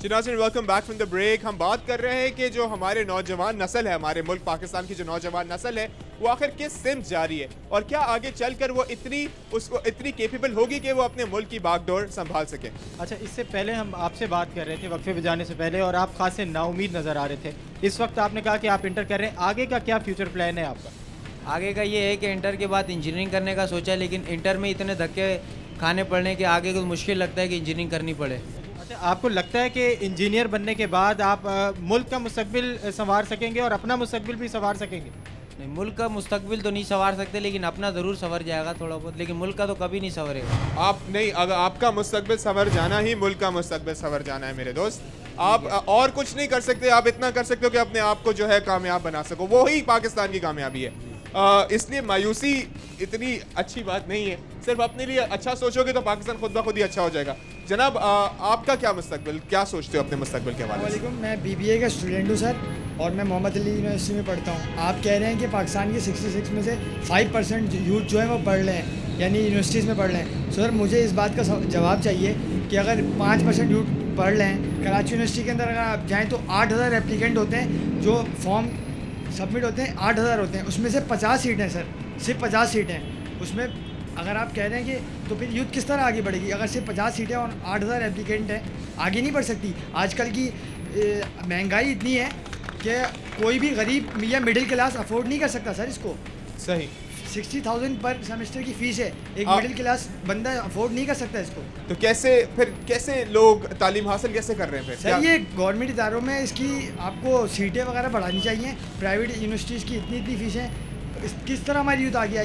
नाज़रीन welcome back from the break. हम बात कर रहे हैं कि जो हमारे नौजवान नस्ल है, हमारे मुल्क पाकिस्तान की जो नौजवान नस्ल है, वो आखिर किस सिमत जा रही है और क्या आगे चलकर वो इतनी केपेबल होगी कि वो अपने मुल्क की बागडोर संभाल सके। अच्छा, इससे पहले हम आपसे बात कर रहे थे वक्फे पे जाने से पहले और आप खासे नाउमीद नज़र आ रहे थे। इस वक्त आपने कहा कि आप इंटर कर रहे हैं, आगे का क्या फ्यूचर प्लान है आपका? आगे का ये है कि इंटर के बाद इंजीनियरिंग करने का सोचा, लेकिन इंटर में इतने धक्के खाने पड़ने के आगे को मुश्किल लगता है कि इंजीनियरिंग करनी पड़े। अच्छा, आपको लगता है कि इंजीनियर बनने के बाद आप मुल्क का मुस्तकबिल संवार सकेंगे और अपना मुस्तकबिल भी संवार सकेंगे? नहीं, मुल्क का मुस्तकबिल तो नहीं संवार सकते, लेकिन अपना ज़रूर संवर जाएगा थोड़ा बहुत, लेकिन मुल्क का तो कभी नहीं संवरेगा। आप नहीं, अगर आपका मुस्तकबिल संवर जाना ही मुल्क का मुस्तकबिल संवर जाना है मेरे दोस्त। आप और कुछ नहीं कर सकते, आप इतना कर सकते हो कि अपने आप को जो है कामयाब बना सको, वो ही पाकिस्तान की कामयाबी है। इसलिए मायूसी इतनी अच्छी बात नहीं है। सिर्फ अपने लिए अच्छा सोचोगे तो पाकिस्तान खुद ब खुद ही अच्छा हो जाएगा। जनाब, आपका क्या मुस्तकबिल, क्या सोचते हो अपने मुस्तकबिल के हवाले से? मैं BBA का स्टूडेंट हूँ सर, और मैं मोहम्मद अली यूनिवर्सिटी में पढ़ता हूँ। आप कह रहे हैं कि पाकिस्तान के 66 में से 5% यूथ जो है वो पढ़ रहे हैं, यानी यूनिवर्सिटीज़ में पढ़ रहे हैं। सर मुझे इस बात का जवाब चाहिए कि अगर 5% यूथ पढ़ रहे हैं, कराची यूनिवर्सिटी के अंदर अगर आप जाएँ तो 8000 एप्लीकेंट होते हैं, जो फॉर्म सबमिट होते हैं 8000 होते हैं, उसमें से 50 सीटें सर, सिर्फ 50 सीटें हैं उसमें। अगर आप कह रहे हैं कि तो फिर यूथ किस तरह आगे बढ़ेगी? अगर सिर्फ 50 सीटें और 8000 एप्लीकेंट हैं, आगे नहीं बढ़ सकती। आजकल की महंगाई इतनी है कि कोई भी गरीब या मिडिल क्लास अफोर्ड नहीं कर सकता सर इसको। सही, 60,000 पर सेमेस्टर की फ़ीस है, एक मिडिल क्लास बंदा अफोर्ड नहीं कर सकता इसको। तो कैसे लोग तालीम हासिल कैसे कर रहे हैं फिर? सर ये गवर्नमेंट इदारों में इसकी आपको सीटें वगैरह बढ़ानी चाहिए। प्राइवेट यूनिवर्सिटीज़ की इतनी फीसें, किस तरह हमारी यूथ आगे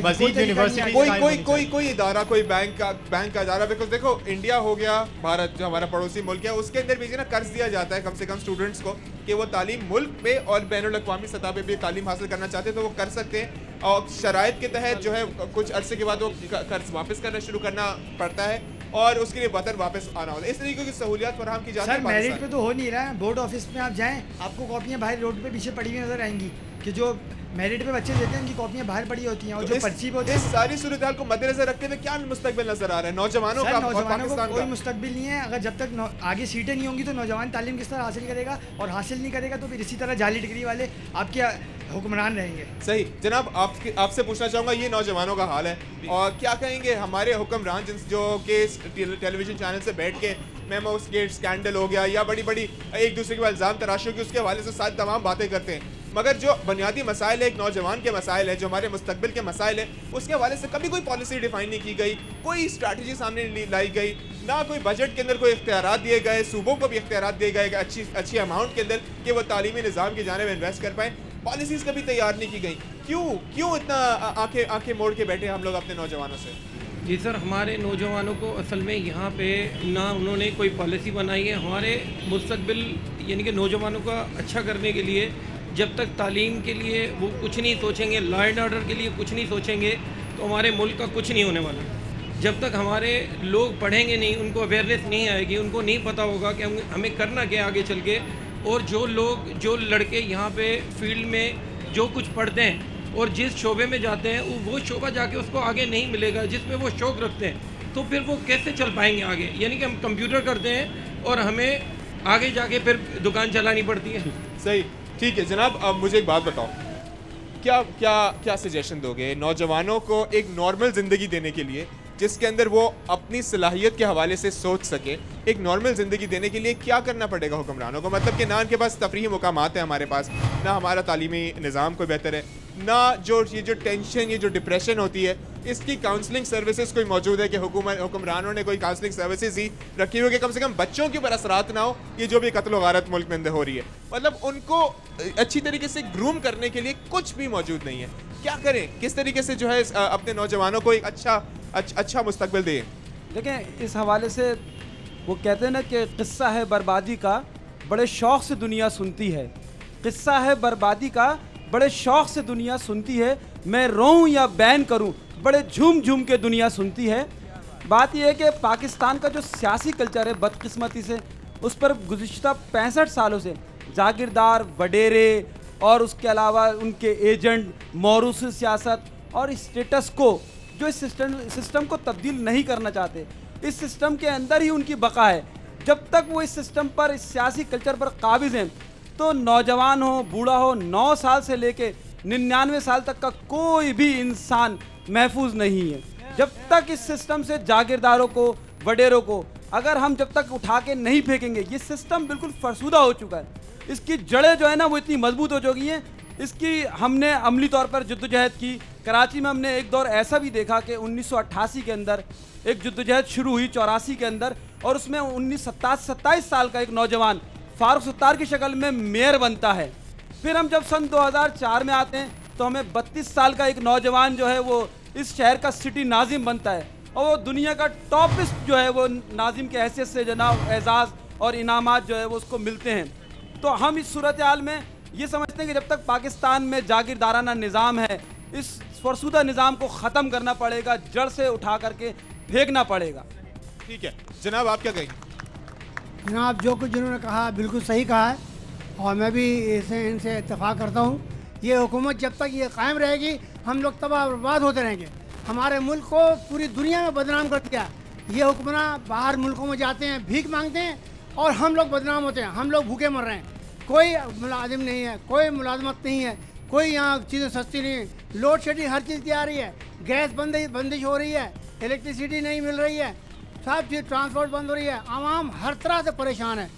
आएगी? कोई इदारा, कोई बैंक का इदारा। बिकॉज देखो, इंडिया हो गया, भारत जो हमारा पड़ोसी मुल्क है, उसके अंदर भी ना कर्ज दिया जाता है कम से कम स्टूडेंट्स को कि वो तालीम मुल्क पे और बैनुल अक़वामी सतह पे भी तालीम हासिल करना चाहते हैं तो वो कर सकते हैं। और शराइत के तहत जो है कुछ अरसे के बाद वो कर्ज वापस करना शुरू करना पड़ता है और उसके लिए वतन वापस आना होता है। इस तरीके की सहूलियत फराहम की जाती है। सर मेरिट पे तो हो नहीं रहा है। बोर्ड ऑफिस में आप जाएं, आपको कॉपियां बाहर रोड पे पीछे पड़ी हुई नजर आएंगी कि जो मेरिट पे बच्चे देते हैं उनकी कॉपियां बाहर पड़ी होती हैं, और जो पर्ची पे होती है। इस सारी सूरत हाल को मद्देनजर रखते हुए क्या मुस्तकबिल नजर आ रहा है नौजवानों का? नौजवानों को कोई मुस्तकबिल नहीं है। अगर जब तक आगे सीटें नहीं होंगी तो नौजवान तालीम किस तरह हासिल करेगा, और हासिल नहीं करेगा तो फिर इसी तरह जाली डिग्री वाले आपके हुक्मरान रहेंगे। सही जनाब, आपसे पूछना चाहूँगा, ये नौजवानों का हाल है और क्या कहेंगे हमारे हुक्मरान जो कि टेलीविजन चैनल से बैठ के मेमोस गेट स्कैंडल हो गया या बड़ी बड़ी एक दूसरे के बाद इल्ज़ाम तराशियों की, उसके हवाले से सारी तमाम बातें करते हैं, मगर जो बुनियादी मसाइल है, एक नौजवान के मसाइल है, जो हमारे मुस्तकबिल के मसाइल है, उसके हवाले से कभी कोई पॉलिसी डिफाइन नहीं की गई, कोई स्ट्रैटेजी सामने लाई गई, ना कोई बजट के अंदर कोई इख्तियारात दिए गए, सूबों को भी इख्तियारात दिए गए अच्छी अमाउंट के अंदर कि वो तालीमी निज़ाम की जानिब इन्वेस्ट कर पाएँ। पॉलिसीज़ कभी तैयार नहीं की गई। क्यों इतना आंखें मोड़ के बैठे हम लोग अपने नौजवानों से? जी सर, हमारे नौजवानों को असल में यहाँ पे ना उन्होंने कोई पॉलिसी बनाई है। हमारे मुस्तकबिल यानी कि नौजवानों का अच्छा करने के लिए जब तक तालीम के लिए वो कुछ नहीं सोचेंगे, लॉ एंड ऑर्डर के लिए कुछ नहीं सोचेंगे, तो हमारे मुल्क का कुछ नहीं होने वाला। जब तक हमारे लोग पढ़ेंगे नहीं, उनको अवेयरनेस नहीं आएगी, उनको नहीं पता होगा कि हमें करना क्या आगे चल के, और जो लड़के यहाँ पे फील्ड में जो कुछ पढ़ते हैं और जिस शोबे में जाते हैं वो शोबा जाके उसको आगे नहीं मिलेगा जिसमें वो शौक़ रखते हैं, तो फिर वो कैसे चल पाएंगे आगे? यानी कि हम कंप्यूटर करते हैं और हमें आगे जाके फिर दुकान चलानी पड़ती है। सही, ठीक है जनाब। अब मुझे एक बात बताओ, क्या सजेशन दोगे नौजवानों को एक नॉर्मल ज़िंदगी देने के लिए, जिसके अंदर वो अपनी सलाहियत के हवाले से सोच सके? एक नॉर्मल ज़िंदगी देने के लिए क्या करना पड़ेगा हुक्मरानों को? मतलब कि ना उनके पास तफरीही मुकामात है हमारे पास, ना हमारा तालीमी निज़ाम कोई बेहतर है, ना ये जो टेंशन, ये जो डिप्रेशन होती है, इसकी काउंसलिंग सर्विसेज कोई मौजूद है कि हुक्मरानों ने कोई काउंसलिंग सर्विसेज ही रखी हुई कि कम से कम बच्चों के ऊपर असरात ना हो ये जो भी कत्ल गारत मुल्क में अंदर हो रही है। मतलब उनको अच्छी तरीके से ग्रूम करने के लिए कुछ भी मौजूद नहीं है। क्या करें, किस तरीके से जो है अपने नौजवानों को एक अच्छा मुस्तकबिल दें? देखें, इस हवाले से वो कहते हैं ना कि किस्सा है बर्बादी का, बड़े शौक़ से दुनिया सुनती है। किस्सा है बर्बादी का, बड़े शौक़ से दुनिया सुनती है। मैं रोऊं या बैन करूं, बड़े झूम झूम के दुनिया सुनती है। बात यह है कि पाकिस्तान का जो सियासी कल्चर है, बदकिस्मती से उस पर गुज़िश्ता 65 सालों से जागीरदार, वडेरे और उसके अलावा उनके एजेंट, मौरूस सियासत और स्टेटस को, जो इस सिस्टम को तब्दील नहीं करना चाहते, इस सिस्टम के अंदर ही उनकी बका है। जब तक वो इस सिस्टम पर, इस सियासी कल्चर पर काबिज हैं, तो नौजवान हो, बूढ़ा हो, 9 साल से लेके 99 साल तक का कोई भी इंसान महफूज नहीं है। जब तक इस सिस्टम से जागीरदारों को, वडेरों को अगर हम जब तक उठा के नहीं फेंकेंगे, ये सिस्टम बिल्कुल फरसूदा हो चुका है। इसकी जड़ें जो है ना वो इतनी मजबूत हो चुकी हैं। इसकी हमने अमली तौर पर जद्दोजहद की। कराची में हमने एक दौर ऐसा भी देखा कि 1988 के अंदर एक जद्दोजहद शुरू हुई 84 के अंदर, और उसमें 27 साल का एक नौजवान फारूक सत्तार की शक्ल में मेयर बनता है। फिर हम जब सन 2004 में आते हैं तो हमें 32 साल का एक नौजवान जो है वो इस शहर का सिटी नाजिम बनता है, और वो दुनिया का टॉपिस्ट जो है वो नाजिम के हैसियत से जनाब एजाज़ और इनामात जो है वो उसको मिलते हैं। तो हम इस सूरत हाल में ये समझते हैं कि जब तक पाकिस्तान में जागीरदाराना निज़ाम है, इस फरसूदा निज़ाम को ख़त्म करना पड़ेगा, जड़ से उठा करके फेंकना पड़ेगा। ठीक है जनाब, आप क्या कहेंगे? जनाब जो कुछ जिन्होंने कहा बिल्कुल सही कहा है, और मैं भी इनसे इत्तेफाक करता हूँ। ये हुकूमत जब तक ये कायम रहेगी हम लोग तबाह बर्बाद होते रहेंगे। हमारे मुल्क को पूरी दुनिया में बदनाम कर दिया। ये हुक्मरान बाहर मुल्कों में जाते हैं, भीख मांगते हैं, और हम लोग बदनाम होते हैं, हम लोग भूखे मर रहे हैं। कोई मुलाजिम नहीं है, कोई मुलाजमत नहीं है, कोई यहाँ चीज़ें सस्ती नहीं है। लोड शेडिंग हर चीज़ की आ रही है, गैस बंदिश हो रही है, इलेक्ट्रिसिटी नहीं मिल रही है, सब चीज़ ट्रांसपोर्ट बंद हो रही है। आवाम हर तरह से परेशान है।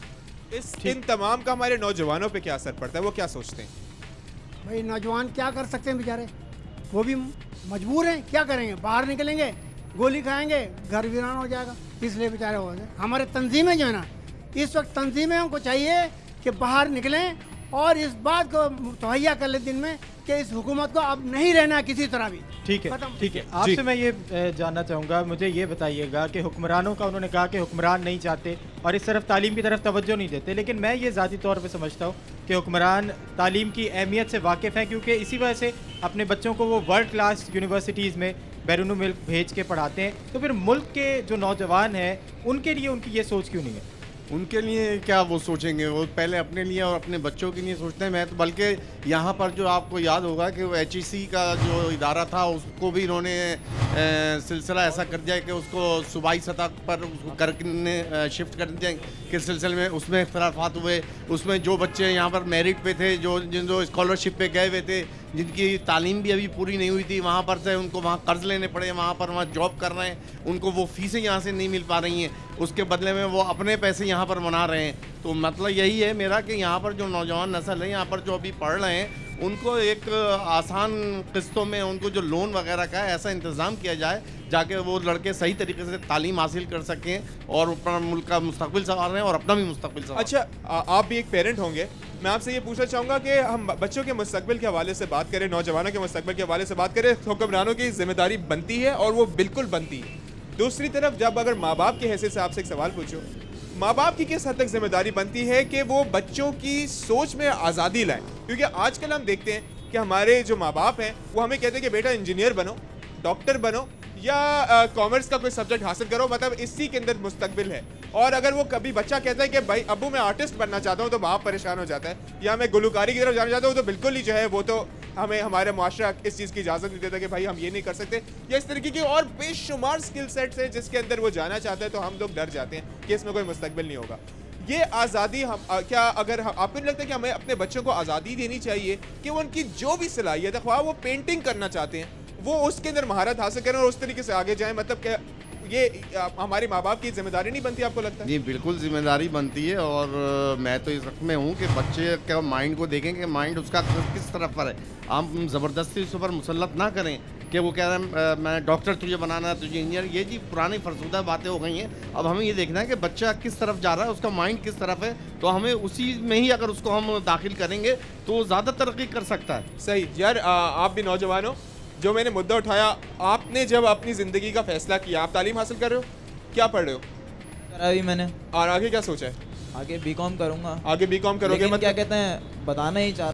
इन तमाम का हमारे नौजवानों पे क्या असर पड़ता है, वो क्या सोचते हैं? भाई नौजवान क्या कर सकते हैं बेचारे, वो भी मजबूर हैं, क्या करेंगे? बाहर निकलेंगे, गोली खाएंगे, घर वीरान हो जाएगा, इसलिए बेचारे हो जाए। हमारे तंजीमें जो है ना, इस वक्त तंजीमें हमको चाहिए कि बाहर निकलें और इस बात को मुहैया कर ले दिन में कि इस हुकूमत को अब नहीं रहना किसी तरह भी। ठीक है, ठीक है। आपसे मैं ये जानना चाहूँगा, मुझे ये बताइएगा कि हुक्मरानों का, उन्होंने कहा कि हुक्मरान नहीं चाहते और इस तरफ तालीम की तरफ तवज्जो नहीं देते, लेकिन मैं ये ज़ाती तौर पे समझता हूँ कि हुक्मरान तालीम की अहमियत से वाकिफ़ हैं, क्योंकि इसी वजह से अपने बच्चों को वो वर्ल्ड क्लास यूनिवर्सिटीज़ में बैरून मुल्क भेज के पढ़ाते हैं। तो फिर मुल्क के जो नौजवान हैं उनके लिए उनकी ये सोच क्यों नहीं है? उनके लिए क्या वो सोचेंगे, वो पहले अपने लिए और अपने बच्चों के लिए सोचते हैं। मैं तो बल्कि यहाँ पर जो आपको याद होगा कि वो HEC का जो इदारा था उसको भी इन्होंने सिलसिला ऐसा कर दिया कि उसको सूबाई सतह पर उसको करने शिफ्ट कर दिया के सिलसिले में उसमें इख्तलाफात हुए। उसमें जो बच्चे यहाँ पर मेरिट पे थे, जो स्कॉलरशिप पे गए हुए थे, जिनकी तालीम भी अभी पूरी नहीं हुई थी, वहाँ पर से उनको वहाँ कर्ज लेने पड़े, वहाँ जॉब कर रहे हैं, उनको वो फीसें यहाँ से नहीं मिल पा रही हैं, उसके बदले में वो अपने पैसे यहाँ पर बना रहे हैं। तो मतलब यही है मेरा कि यहाँ पर जो नौजवान नस्ल है, यहाँ पर जो अभी पढ़ रहे हैं, उनको एक आसान किस्तों में उनको जो लोन वगैरह का है ऐसा इंतज़ाम किया जाए जाके वो लड़के सही तरीके से तालीम हासिल कर सकें और अपना मुल्क का मुस्तकबिल संवार रहे हैं और अपना भी मुस्तकबिल संवार। अच्छा, आप भी एक पेरेंट होंगे, मैं आपसे ये पूछना चाहूँगा कि हम बच्चों के मुस्तकबिल के हवाले से बात करें, नौजवानों के मुस्तकबिल के हवाले से बात करें, हुक्मरानों की जिम्मेदारी बनती है और वो बिल्कुल बनती है। दूसरी तरफ जब अगर माँ बाप की हैसियत से आपसे एक सवाल पूछो, माँ बाप की किस हद तक जिम्मेदारी बनती है कि वो बच्चों की सोच में आज़ादी लाएं? क्योंकि आजकल हम देखते हैं कि हमारे जो माँ बाप हैं वो हमें कहते हैं कि बेटा इंजीनियर बनो, डॉक्टर बनो या कॉमर्स का कोई सब्जेक्ट हासिल करो, मतलब इसी के अंदर मुस्तकबिल है। और अगर वो कभी बच्चा कहता है कि भाई अब्बू मैं आर्टिस्ट बनना चाहता हूँ, तो बाप परेशान हो जाता है, या मैं गुलकारी की तरफ जाना चाहता हूँ, तो बिल्कुल ही जो है वो तो हमें हमारे मुआशरा इस चीज़ की इजाज़त नहीं देता कि भाई हम ये नहीं कर सकते, या इस तरीके की और बेशुमार स्किल सेट्स हैं जिसके अंदर वो जाना चाहता है, तो हम लोग डर जाते हैं कि इसमें कोई मुस्तकबिल नहीं होगा। ये आज़ादी हम क्या अगर आपको नहीं लगता कि हमें अपने बच्चों को आज़ादी देनी चाहिए कि वो उनकी जो भी सलाहियत है, ख्वाह वो पेंटिंग करना चाहते हैं, वो उसके अंदर महारत हासिल करें और उस तरीके से आगे जाएं? मतलब क्या ये हमारे माँ बाप की जिम्मेदारी नहीं बनती, आपको लगता है? जी बिल्कुल जिम्मेदारी बनती है, और मैं तो इस वक्त में हूँ कि बच्चे के माइंड को देखें कि माइंड उसका किस तरफ पर है। हम ज़बरदस्ती उस पर मुसल्लत ना करें कि वो कह रहे हैं मैं डॉक्टर तुझे बनाना है, तुझे इंजीनियर, ये जी पुरानी फरसूदा बातें हो गई हैं। अब हमें ये देखना है कि बच्चा किस तरफ जा रहा है, उसका माइंड किस तरफ है, तो हमें उसी में ही अगर उसको हम दाखिल करेंगे तो ज़्यादा तरक्की कर सकता है। सही यार, आप भी नौजवान हो, जो मैंने मुद्दा उठाया, आपने जब अपनी ज़िंदगी का फैसला किया, आप तालीम हासिल कर रहे हो, क्या पढ़ रहे हो? करा भी मैंने। और आगे क्या सोचा है? आगे बीकॉम करूंगा। आगे बीकॉम करोगे? मतलब क्या कहते हैं, बताना ही चाह